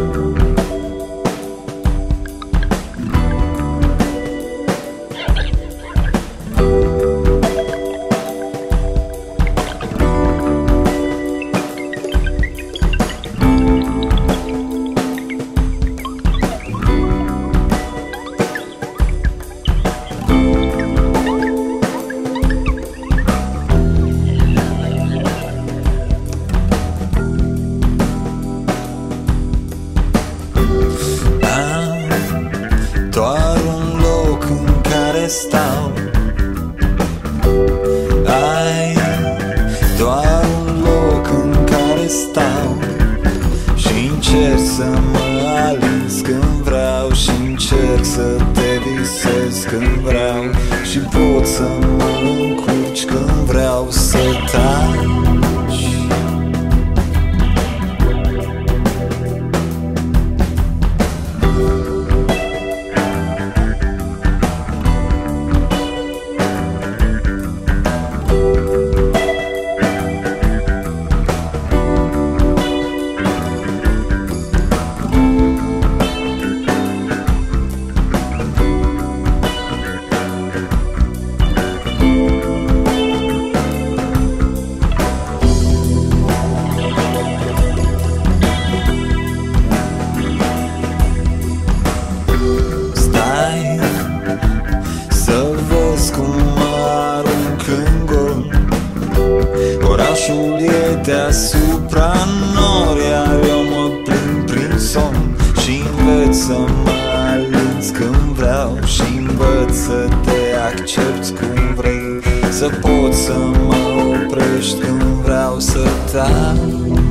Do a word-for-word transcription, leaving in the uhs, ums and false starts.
Doar un loc în care stau. Ai doar un loc în care stau și încerc să mă alinz când vreau și încerc să te visez când vreau și pot să mă încurci când vreau să taci. Orașul e deasupra nori, iar eu mă plimb prin somn și învăț să mă alinz când vreau și învăț să te accepti cum vrei, să pot să mă oprești când vreau să tac.